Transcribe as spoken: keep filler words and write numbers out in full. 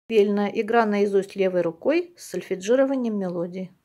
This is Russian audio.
Пельная игра наизусть левой рукой с сольфеджированием мелодий.